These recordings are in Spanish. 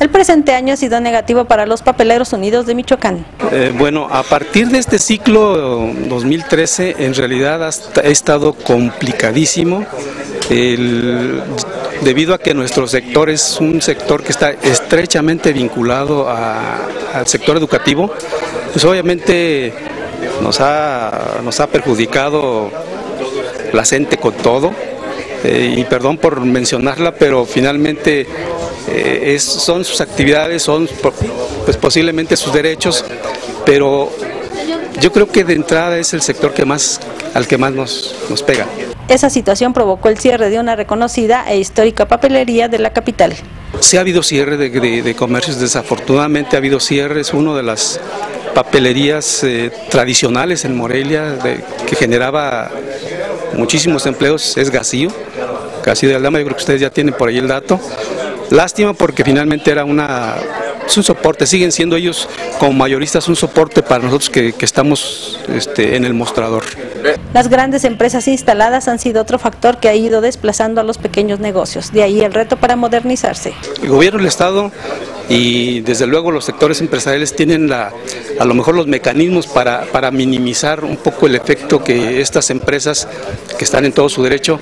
El presente año ha sido negativo para los Papeleros Unidos de Michoacán. Bueno, a partir de este ciclo 2013, en realidad ha estado complicadísimo, debido a que nuestro sector es un sector que está estrechamente vinculado al sector educativo. Pues obviamente nos ha perjudicado la gente con todo, y perdón por mencionarla, pero finalmente son sus actividades, son pues posiblemente sus derechos, pero yo creo que de entrada es el sector al que más nos pega. Esa situación provocó el cierre de una reconocida e histórica papelería de la capital. Sí ha habido cierre de comercios, desafortunadamente ha habido cierres. Una de las papelerías tradicionales en Morelia que generaba muchísimos empleos es Gacío de Aldama. Yo creo que ustedes ya tienen por ahí el dato. Lástima porque finalmente era es un soporte, siguen siendo ellos como mayoristas un soporte para nosotros que estamos en el mostrador. Las grandes empresas instaladas han sido otro factor que ha ido desplazando a los pequeños negocios, de ahí el reto para modernizarse. El gobierno del Estado y desde luego los sectores empresariales tienen a lo mejor los mecanismos para minimizar un poco el efecto que estas empresas que están en todo su derecho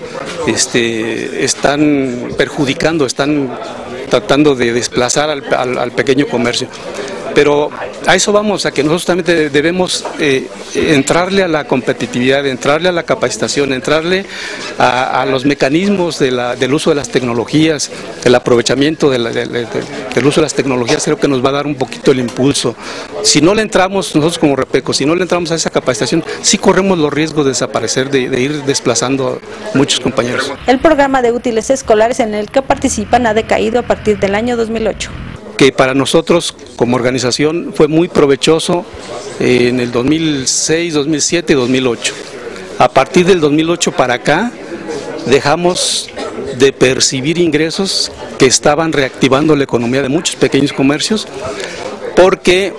están perjudicando, están tratando de desplazar al pequeño comercio. Pero a eso vamos, a que nosotros también debemos entrarle a la competitividad, entrarle a la capacitación, entrarle a los mecanismos del uso de las tecnologías, el aprovechamiento del uso de las tecnologías. Creo que nos va a dar un poquito el impulso. Si no le entramos, nosotros como Repeco, si no le entramos a esa capacitación, sí corremos los riesgos de desaparecer, de ir desplazando a muchos compañeros. El programa de útiles escolares en el que participan ha decaído a partir del año 2008. Que para nosotros como organización fue muy provechoso en el 2006, 2007 y 2008. A partir del 2008 para acá dejamos de percibir ingresos que estaban reactivando la economía de muchos pequeños comercios, porque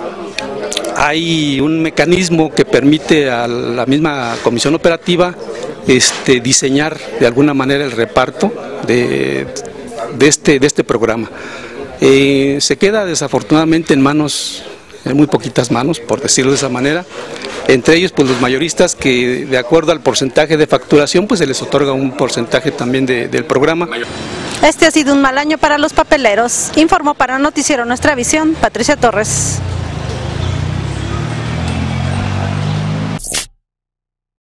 hay un mecanismo que permite a la misma comisión operativa diseñar de alguna manera el reparto de este programa. Se queda desafortunadamente en muy poquitas manos, por decirlo de esa manera, entre ellos pues los mayoristas, que de acuerdo al porcentaje de facturación pues se les otorga un porcentaje también del programa. Este ha sido un mal año para los papeleros, informó para Noticiero Nuestra Visión Patricia Torres.